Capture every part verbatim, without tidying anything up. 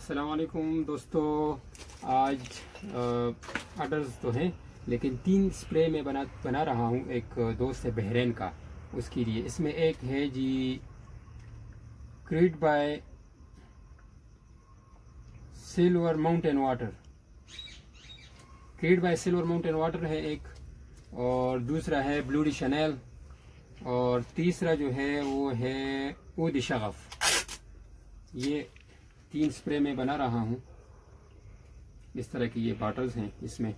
अस्सलाम वालेकुम दोस्तों। आज ऑर्डर्स तो हैं, लेकिन तीन स्प्रे मैं बना बना रहा हूँ। एक दोस्त है बहरीन का, उसके लिए। इसमें एक है जी Creed by Silver Mountain Water, Creed by Silver Mountain Water है एक, और दूसरा है ब्लू डी शनेल, और तीसरा जो है वो है ऊद शगफ। ये तीन स्प्रे में बना रहा हूँ। इस तरह की ये बॉटल्स हैं, इसमें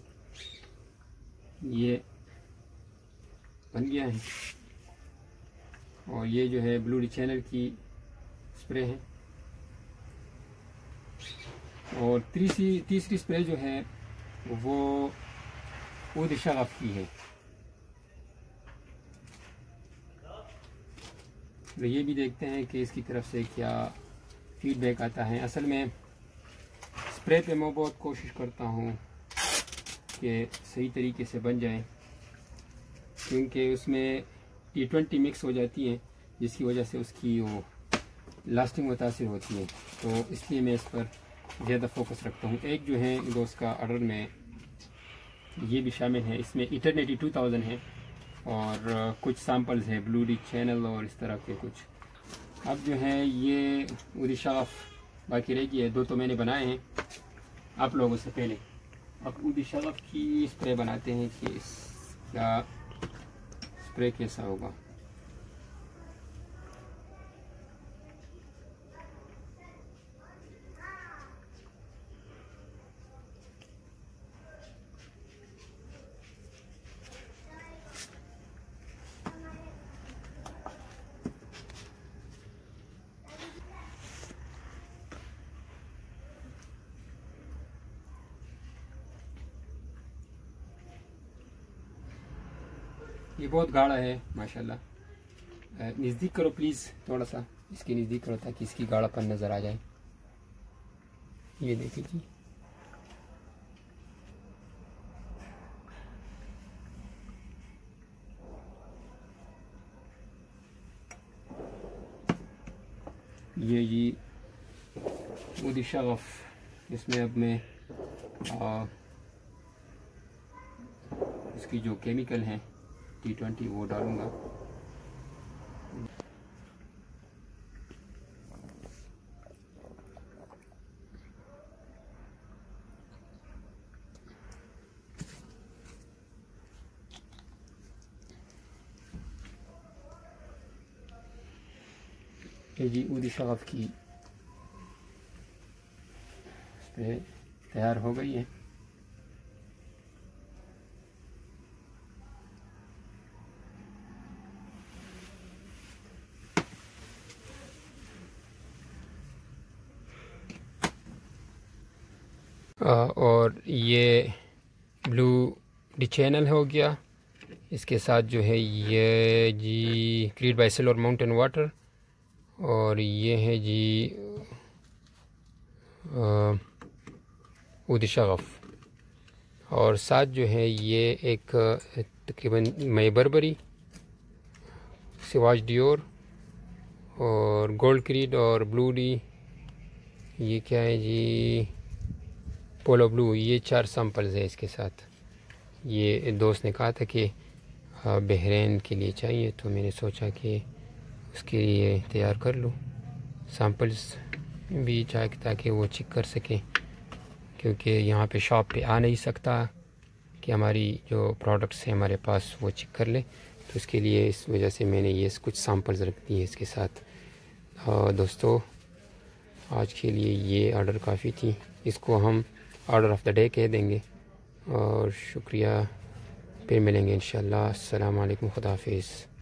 ये बन गया है। और ये जो है ब्लू डी चैनल की स्प्रे है, और तीसरी तीसरी स्प्रे जो है वो ऊद शगफ की है। तो ये भी देखते हैं कि इसकी तरफ से क्या फीडबैक आता है। असल में स्प्रे पे मैं बहुत कोशिश करता हूँ कि सही तरीके से बन जाए, क्योंकि उसमें टी ट्वेंटी मिक्स हो जाती है, जिसकी वजह से उसकी वो लास्टिंग मुतासिर होती है। तो इसलिए मैं इस पर ज़्यादा फोकस रखता हूँ। एक जो है दोस्त का ऑर्डर में ये भी शामिल है, इसमें इटरनिटी टू थाउजेंड है, और कुछ सैम्पल्स है ब्लू डी चैनल और इस तरह के कुछ। अब जो है ये ऊद शगफ बाकी रह गई है। दो तो मैंने बनाए हैं आप लोगों से पहले। अब ऊद शगफ की स्प्रे बनाते हैं कि इसका स्प्रे कैसा होगा। ये बहुत गाढ़ा है माशाल्लाह। नज़दीक करो प्लीज़, थोड़ा सा इसके नज़दीक करो ताकि इसकी गाढ़ापन नज़र आ जाए। ये देखिए जी, ये जी ऊद शगफ। इसमें अब मैं आ, इसकी जो केमिकल हैं टी ट्वेंटी वो डालूँगा। ये जी ऊद शगफ की स्प्रे तैयार हो गई है। और ये ब्लू डी चैनल हो गया। इसके साथ जो है ये जी Creed by Silver Mountain Water, और ये है जी ऊद शगफ, और साथ जो है ये एक तकरीबन मई बर्बरी, सिवाज डियोर, और गोल्ड क्रीड, और ब्लू डी, ये क्या है जी पोलो ब्लू। ये चार सैंपल्स है इसके साथ। ये दोस्त ने कहा था कि बहरीन के लिए चाहिए, तो मैंने सोचा कि उसके लिए तैयार कर लूँ सैंपल्स भी, चाहे ताकि वो चेक कर सकें, क्योंकि यहाँ पे शॉप पे आ नहीं सकता कि हमारी जो प्रोडक्ट्स हैं हमारे पास वो चेक कर ले। तो उसके लिए इस वजह से मैंने ये कुछ सैंपल्स रख दिए इसके साथ। और दोस्तों आज के लिए ये ऑर्डर काफ़ी थी, इसको हम ऑर्डर ऑफ द डे कह देंगे। और शुक्रिया, फिर मिलेंगे इंशाल्लाह। अस्सलाम वालेकुम, खुदा हाफिज़।